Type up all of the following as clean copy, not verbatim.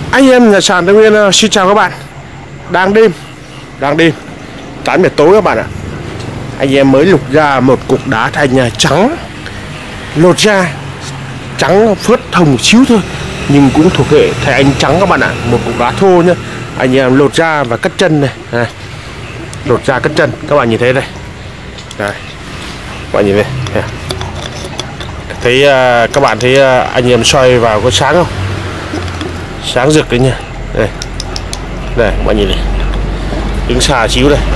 Anh em nhà sàn Tây Nguyên xin chào các bạn. Đang đêm 8 giờ tối các bạn ạ. Anh em mới lục ra một cục đá thành trắng. Lột ra trắng phớt hồng một xíu thôi, nhưng cũng thuộc hệ thạch anh trắng các bạn ạ. Một cục đá thô nhá. Anh em lột ra và cắt chân này. Lột ra cắt chân, các bạn nhìn thấy đây. Đây. Các bạn nhìn đây. Thấy các bạn thấy anh em soi vào có sáng không? Sáng rực đấy nha. Đây. Đây, các bạn nhìn này. Đứng xa xíu đây.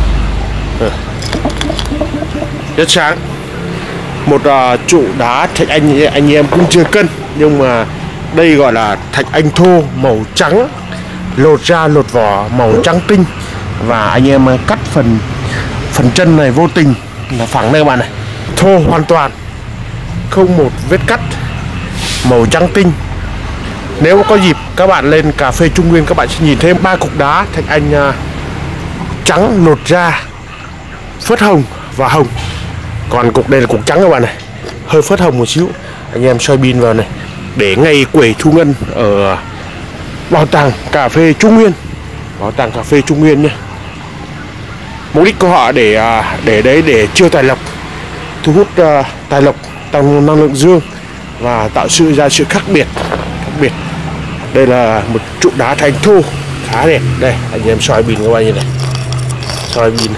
Rất sáng. Một trụ đá thạch anh em cũng chưa cân, nhưng mà đây gọi là thạch anh thô màu trắng, lột ra lột vỏ màu trắng tinh, và anh em cắt phần chân này vô tình là phẳng đây các bạn này, thô hoàn toàn, không một vết cắt, màu trắng tinh. Nếu có dịp các bạn lên cà phê Trung Nguyên, các bạn sẽ nhìn thấy 3 cục đá thạch anh trắng lột ra phớt hồng và hồng. Còn cục đây là cục trắng các bạn này, hơi phớt hồng một xíu. Anh em soi pin vào này, để ngay quầy thu ngân ở bảo tàng cà phê Trung Nguyên, bảo tàng cà phê Trung Nguyên nhé. Mục đích của họ để chiêu tài lộc, thu hút tài lộc, tăng năng lượng dương và tạo ra sự khác biệt. Đây là một trụ đá thạch anh thô khá đẹp. Đây anh em soi pin các bạn như này, soi pin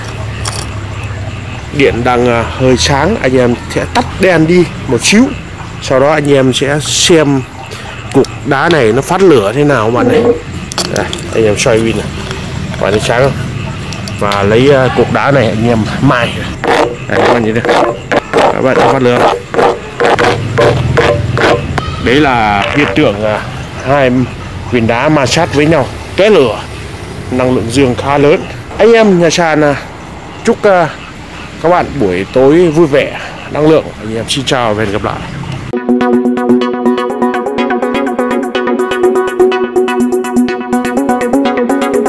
điện đang hơi sáng, anh em sẽ tắt đèn đi một xíu, sau đó anh em sẽ xem cục đá này nó phát lửa thế nào các bạn này. Đây, anh em soi pin này, các bạn thấy sáng không? Và lấy cục đá này anh em mài. Đây, các bạn nhìn đây, các bạn phát lửa. Đấy là hiện tượng hai viên đá ma sát với nhau, tóe lửa, năng lượng dương khá lớn. Anh em nhà sàn chúc các bạn buổi tối vui vẻ, năng lượng. Anh em xin chào và hẹn gặp lại.